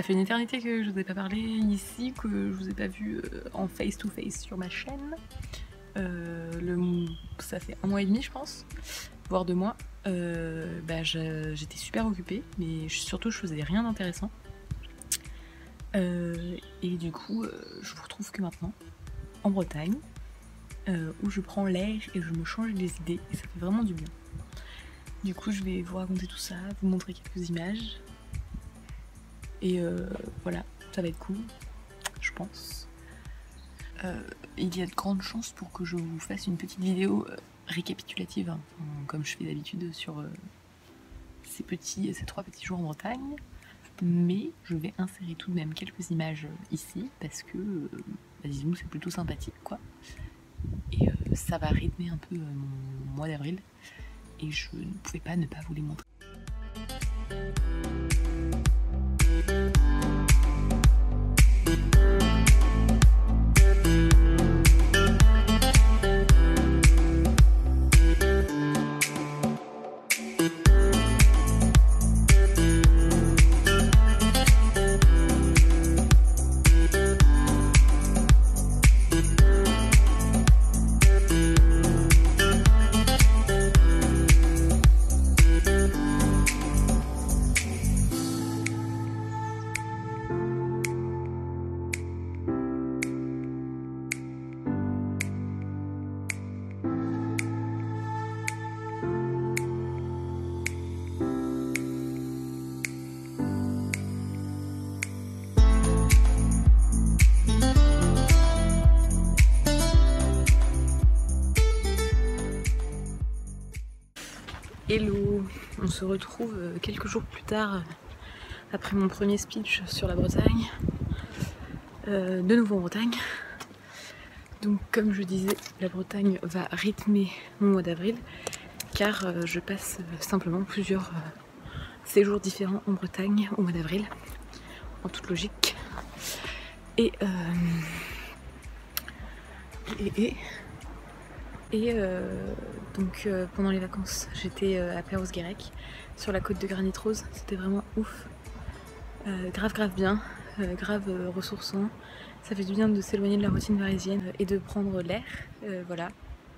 fait une éternité que je vous ai pas parlé ici, que je vous ai pas vu en face to face sur ma chaîne. Ça fait 1 mois et demi je pense, voire 2 mois. J'étais super occupée, mais surtout je faisais rien d'intéressant. Et du coup, je vous retrouve que maintenant, en Bretagne, où je prends l'air et je me change les idées, et ça fait vraiment du bien. Du coup, je vais vous raconter tout ça, vous montrer quelques images. Et voilà, ça va être cool, je pense. Il y a de grandes chances pour que je vous fasse une petite vidéo récapitulative, hein, comme je fais d'habitude sur ces 3 petits jours en Bretagne. Mais je vais insérer tout de même quelques images ici, parce que, disons, c'est plutôt sympathique, quoi. Et ça va rythmer un peu mon mois d'avril, et je ne pouvais pas ne pas vous les montrer. Hello, on se retrouve quelques jours plus tard après mon premier speech sur la Bretagne, de nouveau en Bretagne. Donc comme je disais, la Bretagne va rythmer mon mois d'avril car je passe simplement plusieurs séjours différents en Bretagne au mois d'avril, en toute logique. Donc pendant les vacances, j'étais à Perros-Guirec, sur la côte de Granit Rose. C'était vraiment ouf, grave bien, grave ressourçant. Ça fait du bien de s'éloigner de la routine parisienne et de prendre l'air, voilà.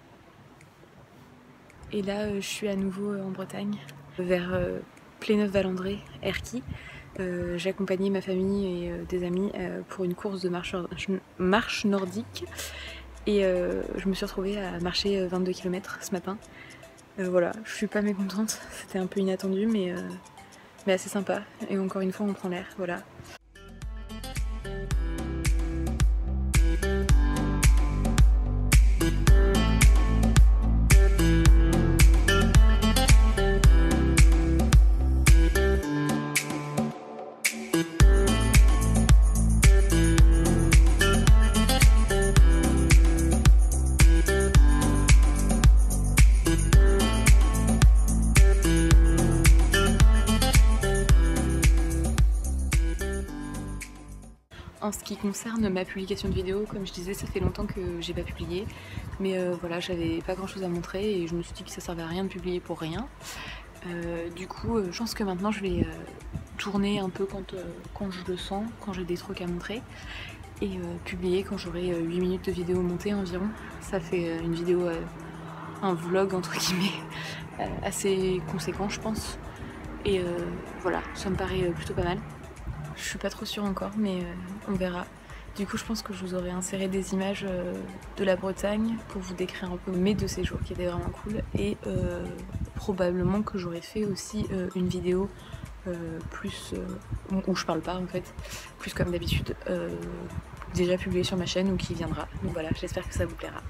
Et là, je suis à nouveau en Bretagne, vers Pléneuf-Valandré, Erquy. J'ai accompagné ma famille et des amis pour une course de marche nordique. Et je me suis retrouvée à marcher 22 km ce matin. Voilà, je suis pas mécontente, c'était un peu inattendu mais assez sympa. Et encore une fois on prend l'air, voilà. En ce qui concerne ma publication de vidéos, comme je disais, ça fait longtemps que j'ai pas publié, mais voilà, j'avais pas grand chose à montrer et je me suis dit que ça servait à rien de publier pour rien. Du coup, je pense que maintenant je vais tourner un peu quand je le sens, quand j'ai des trucs à montrer, et publier quand j'aurai 8 minutes de vidéo montée environ. Ça fait une vidéo, un vlog entre guillemets, assez conséquent je pense, et voilà, ça me paraît plutôt pas mal. Je suis pas trop sûre encore, mais on verra. Du coup, je pense que je vous aurais inséré des images de la Bretagne pour vous décrire un peu mes 2 séjours qui étaient vraiment cool. Et probablement que j'aurais fait aussi une vidéo plus où je parle pas en fait, plus comme d'habitude, déjà publiée sur ma chaîne ou qui viendra. Donc voilà, j'espère que ça vous plaira.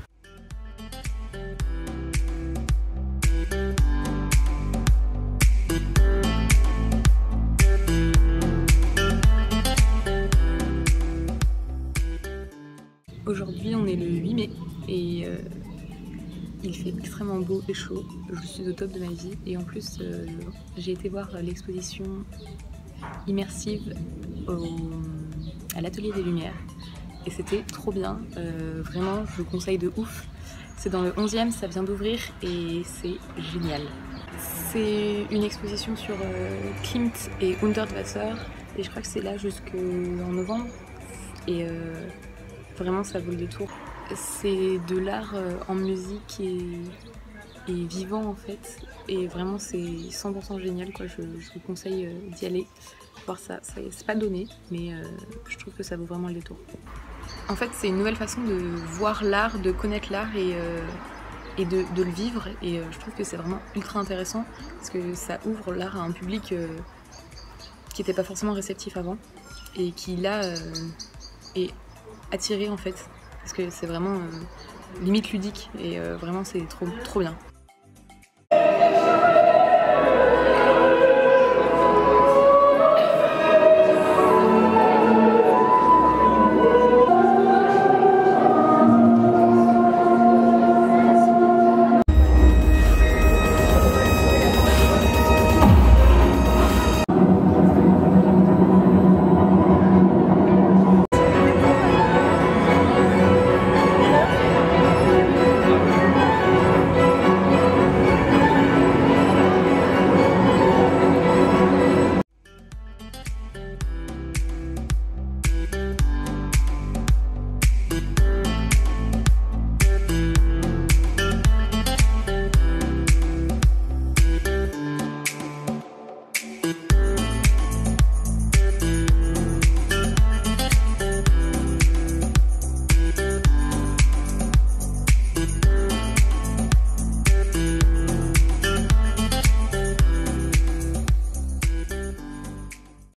Aujourd'hui on est le 8 mai et il fait extrêmement beau et chaud, je suis au top de ma vie et en plus j'ai été voir l'exposition immersive à l'Atelier des Lumières et c'était trop bien, vraiment je vous conseille de ouf. C'est dans le 11e, ça vient d'ouvrir et c'est génial. C'est une exposition sur Klimt et Hundertwasser et je crois que c'est là jusqu'en novembre et vraiment ça vaut le détour. C'est de l'art en musique et vivant en fait, et vraiment c'est 100% génial quoi. Je vous conseille d'y aller, voir ça. C'est pas donné, mais je trouve que ça vaut vraiment le détour. En fait c'est une nouvelle façon de voir l'art, de connaître l'art et de le vivre, et je trouve que c'est vraiment ultra intéressant parce que ça ouvre l'art à un public qui n'était pas forcément réceptif avant et qui là est attiré en fait, parce que c'est vraiment limite ludique et vraiment c'est trop bien.